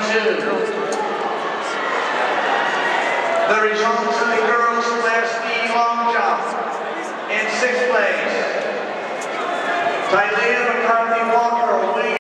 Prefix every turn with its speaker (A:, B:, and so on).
A: The results of the girls class D long jump. In 6th place, Tylea McCarthy Walker.